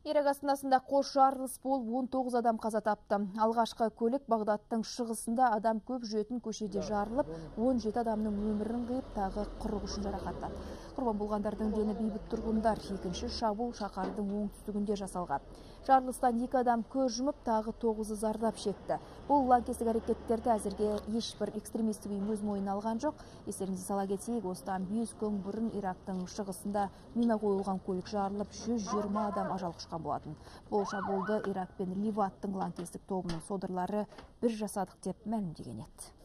Ирак астанасында қос жарылыс болып 19 адам қаза тапты. Алғашқы көлік Бағдаттың шығысында адам көп жүретін көшеде жарылып, 17 адамның өмірін қиып, тағы 43-ін жарақаттады. Құрбан болғандардың дені бейбіт тұрғындар. Екінші шабуыл шаһардың оңтүстігінде жасалған. Жарылыстан 2 адам көз жұмып, тағы 9-ы зардап шекті. Бұл лаңкестік әрекеттерді әзірге ешбір экстремистік ұйым өз мойнына алған жоқ. Естеріңізге сала кетейік, осыдан 5 күн бұрын Ирактың шығысында мина қойылған көлік жарылып, 120 адам ажал құшқан болатын. Бұл шабуылды Ирак пен Ливаттың лаңкестік тобының содырлары бір жасадық деп мәлімдеген еді.